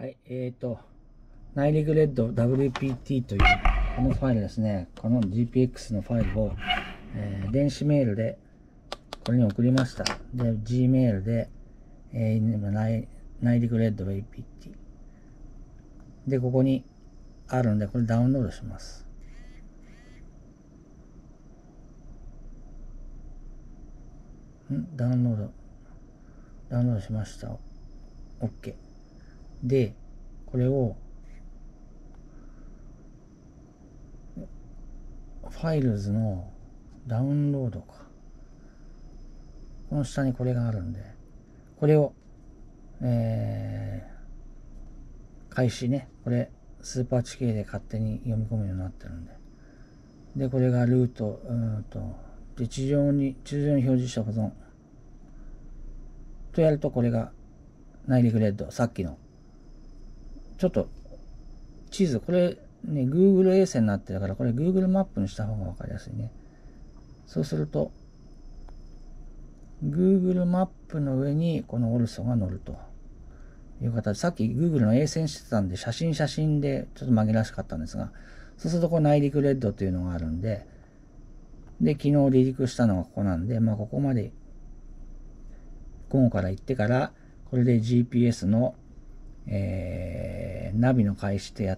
はい、内陸レッド WPT というこのファイルですね。この GPX のファイルを、電子メールでこれに送りました。で、Gmail で、内陸レッド WPT で、ここにあるんで、これダウンロードします。ダウンロードしました。OK。で、これをファイルズのダウンロードか。この下にこれがあるんで、これを、開始ね。これ、スーパー地形で勝手に読み込むようになってるんで。で、これがルート、で、地上に表示した保存。とやると、これが内陸レッド、さっきの。ちょっと、地図、これね、Google 衛星になってるから、これ Google マップにした方がわかりやすいね。そうすると、Google マップの上にこのオルソが乗るという形。さっき Google の衛星してたんで、写真でちょっと紛らわしかったんですが、そうするとこれ内陸レッドというのがあるんで、で、昨日離陸したのがここなんで、ここまで午後から行ってから、これで GPS の、ナビの開始ってやって、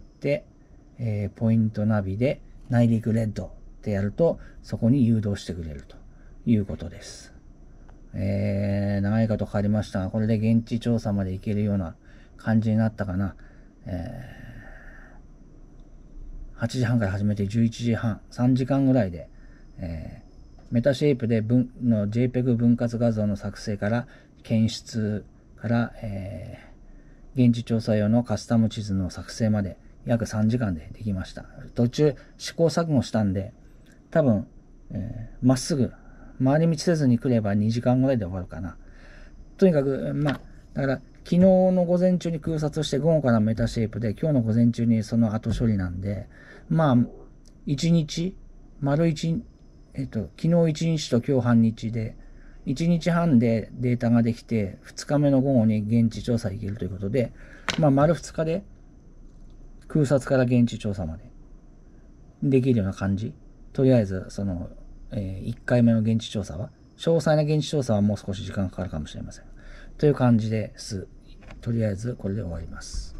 ポイントナビで内陸レッドってやると、そこに誘導してくれるということです。長いことかかりましたが、これで現地調査まで行けるような感じになったかな。8時半から始めて11時半、3時間ぐらいで、メタシェイプでの JPEG 分割画像の作成から検出から、現地調査用のカスタム地図の作成まで約3時間でできました。途中試行錯誤したんで、多分、まっすぐ回り道せずに来れば2時間ぐらいで終わるかな。とにかく、だから昨日の午前中に空撮して午後からメタシェイプで、今日の午前中にその後処理なんで、1日、昨日1日と今日半日で、1日半でデータができて、2日目の午後に現地調査行けるということで、丸2日で空撮から現地調査までできるような感じ。とりあえず、1回目の現地調査は、詳細な現地調査はもう少し時間かかるかもしれません。という感じです。とりあえずこれで終わります。